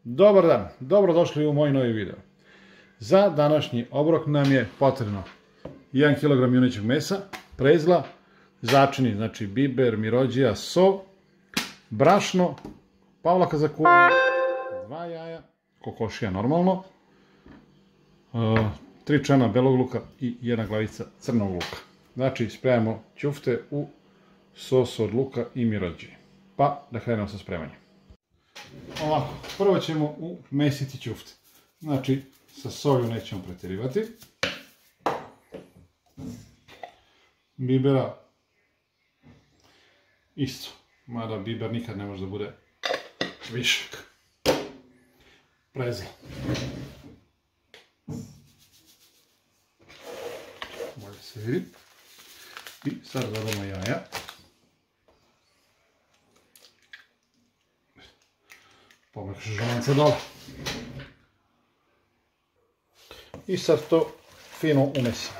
Dobar dan, dobrodošli u moj novi video. Za današnji obrok nam je potrebno 1 kg junećeg mesa, prezla, začini, znači biber, mirođija, so, brašno, pavlaka za kuvanje, 2 jaja, kokošija normalno, 3 čana belog luka i 1 glavica crnog luka. Znači spremamo ćufte u sosu od luka i mirođije. Pa da krenemo sa spremanjem. Ovako, prvo ćemo umesiti ćufte. Znači, sa solju nećemo pretjerivati. Bibera isto, mada biber nikad ne može da bude višak. Prezla. Bolje se vidi. I sad dodamo jaja. Povrh želanca dole. I sad to fino umesimo.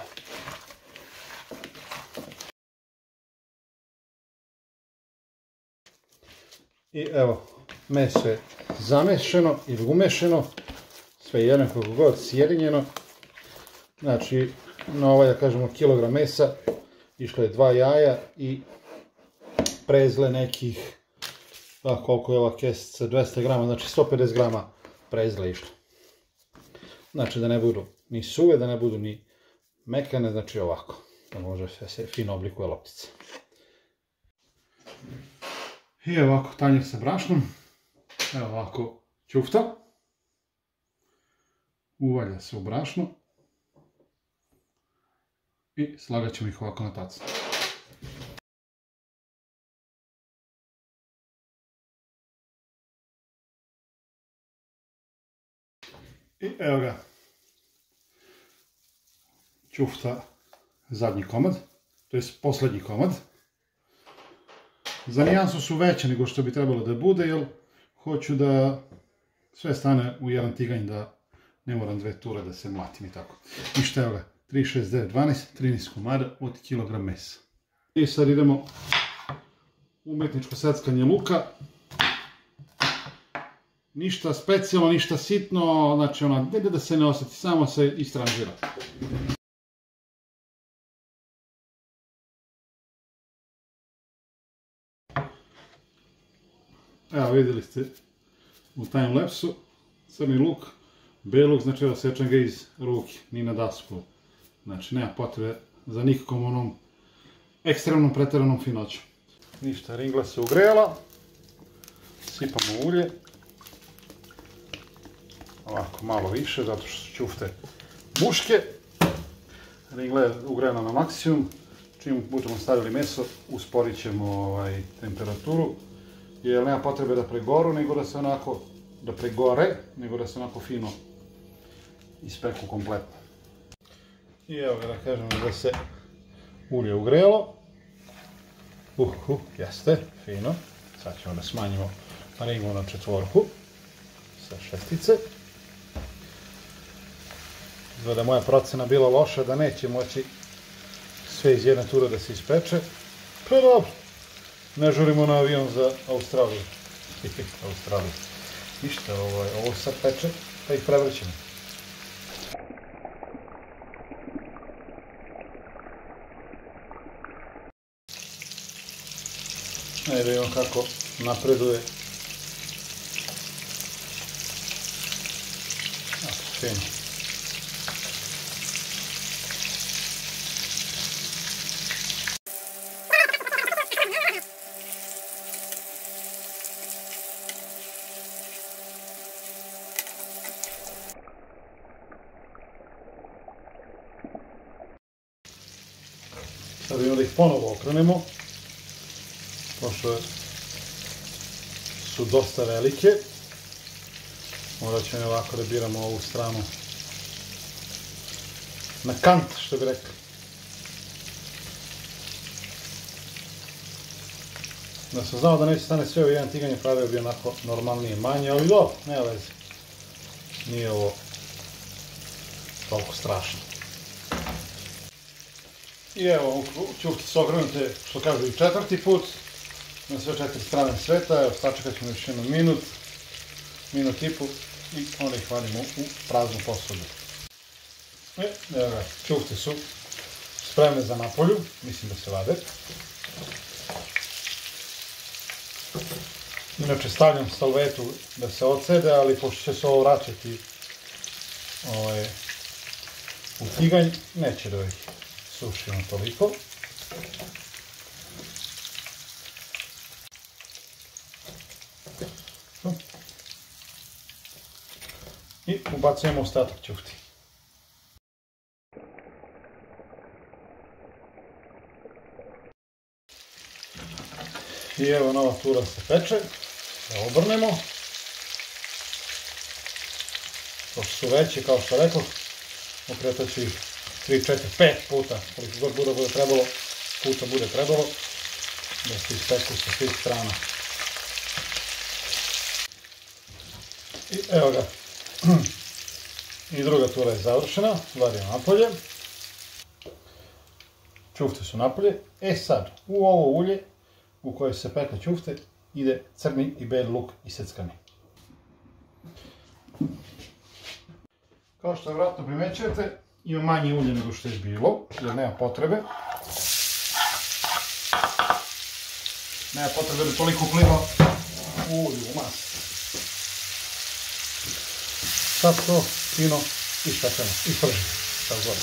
I evo, meso je zamešeno ili umešeno, sve jednako kako god sjedinjeno. Znači, na ovaj, da kažemo, kilogram mesa išlo je 2 jaja i prezle nekih, koliko je ova kesica, 200 grama, znači 150 grama prezle išlo. Znači da ne budu ni suve, da ne budu ni mekane, znači ovako, da može se fino oblikuje loptica. I ovako tanjir sa brašnom, evo ovako ćufta, uvalja se u brašno i slagat ćemo ih ovako na tacu. I evo ga, ćufta zadnji komad, to je posljednji komad. Za nijansu su veće nego što bi trebalo da bude, jer hoću da sve stane u jedan tiganj, da ne moram 2 ture da se mlatim i tako. Ništa, evo ga, 3, 6, 9, 12, 13 komada od kilogram mesa. I sad idemo umetničko seckanje luka. Ništa specijalno, ništa sitno, znači ona, da se ne osjeti, samo se istranžira. Evo vidjeli ste u timelapsu, crni luk, belog, znači evo sečem ga iz ruke, ni na dasku. Znači nema potrebe za nikakvom onom ekstremnom pretjeranom finoćom. Ništa, ringla se ugrela, sipamo ulje. Ovako malo više, zato što su ćufte muške. Ringla je ugrejana na maksimum. Čim budemo stavili meso, usporit ćemo temperaturu. Jer nema potrebe da pregoru, nego da se onako, da pregore, nego da se onako fino ispeku kompletno. I evo ga, da kažemo da se ulje ugrelo. Jeste, fino. Sad ćemo da smanjimo ringlu na 4 sa 6. Izgleda da moja procena bila loša, da neće moći sve iz jedne ture da se ispeče. Pa dobro, ne žurimo na avion za Australiju. Ništa, ovo sad peče, pa ih prevrćemo. Da vidimo kako napreduje. Fino. Sad vidimo da ih ponovo okrenemo, pošto su dosta velike. Morat ćemo ovako da biramo ovu stranu na kant, što bi rekli. Da sam znao da neće stane sve u jedan tiganj, pravio bi onako normalnije, manje, ali dobro, nema veze. Nije ovo toliko strašno. I evo, ćufti su ogrnute, što kažu, i 4. put, na sve 4 strane sveta. Evo, sačekat ćemo još 1 minut, minut i pol i onda ih vadimo u praznu posudu. Evo ga, čufte su spremne za napolju, mislim da se vade. Inače stavljam salvetu da se odsede, ali pošto će se ovo vraćati u tiganj, neće da ih sušimo toliko. I ubacujemo ostatak ćufti. I evo nova tura se peče, da obrnemo. Pošto su veće, kao što rekao, okretat ću ih 3, 4, 5 puta, koliko god bude trebalo, da se ispeku sa svih strana. I evo ga, i druga tura je završena, vadimo napolje. Ćufte su napolje. E sad, u ovo ulje u koje se pekle ćufte ide crni i beli luk iseckani. Kao što vjerojatno primećujete, ima manje ulje nego što je bilo, jer nema potrebe. Nema potrebe da toliko pliva ulju u masi. Sad to fino ispečemo, ispržimo, tako god.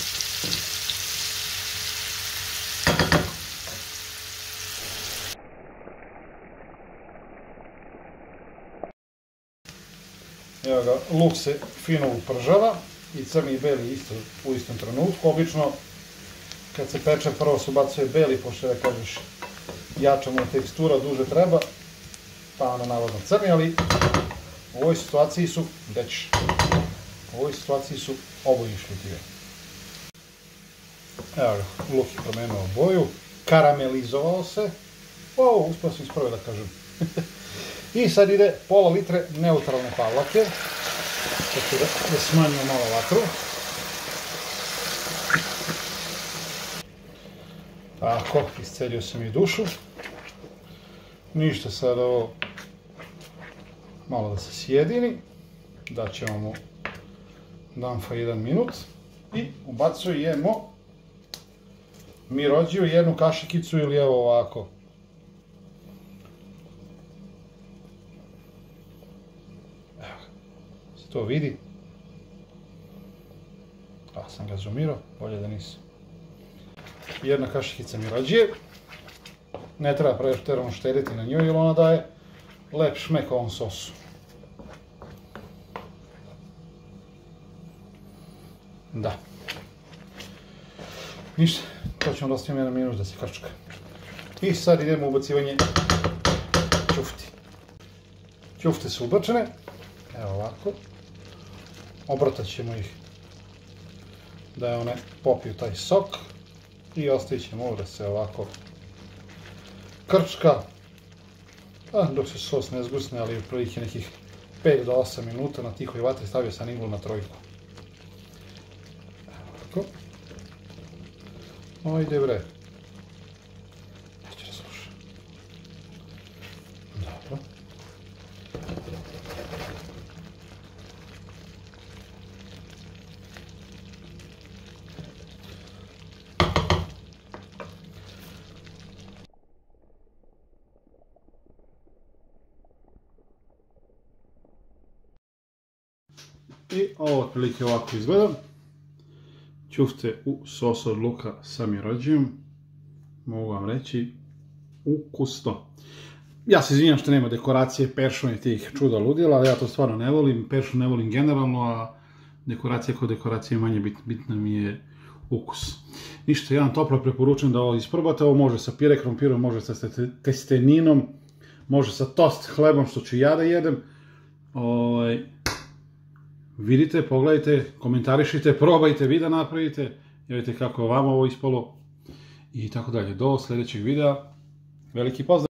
Evo ga, luk se fino upržava i crni i beli isto u istom trenutku. Obično kad se peče prvo se ubacuje beli, pošto da kažeš jača mu tekstura, duže treba, pa onda navodno crni, ali u ovoj situaciji su oboje išli u tiganj. Evo ga, luk je promenio boju, karamelizovao se. Uspio sam isprve da kažem. I sad ide pola litre neutralne pavlake, tako da smanjimo malo vatru. Tako, iscelio sam i dušu. Ništa, sad ovo malo da se sjedini. Daćemo mu damfa 1 minut i ubacujemo mirođiju, jednu kašikicu ili evo ovako. To vidi. Sam ga zoomirao, bolje da nisam. Jedna kašikica mirođije. Ne treba pretjerano štediti na njoj jer ona daje lep šmek ovom sosu. Da. Ništa, to ćemo da ostavimo 1 minut da se krčka. I sad idemo u ubacivanje ćufti. Ćufte su ubačene. Evo ovako. Obrtat ćemo ih da one popiju taj sok i ostavit ćemo ovo da se ovako krčka dok se sos ne zgusne, ali otprilike nekih 5 do 8 minuta na tihoj vatri. Stavio sam iglu na 3. Evo ovako. Ajde bre. Neće da sluša. Dobro. I ovo otprilike ovako izgleda. Ćufte u sosu od luka sa mirođijom. Mogu vam reći, ukusno. Ja se izvinjam što nema dekoracije, peršun i tih čuda ludila, ali ja to stvarno ne volim. Peršun ne volim generalno, a dekoracija kao dekoracija je manje bitna mi je ukus. Ništa, ja vam toplo preporučujem da ovo isprobate. Ovo može sa pire krompirom, može sa testeninom, može sa tost hlebom, što ću ja da jedem. Vidite, pogledajte, komentarišite, probajte vi da napravite, javite kako je vama ovo ispalo i tako dalje. Do sljedećeg videa, veliki pozdrav!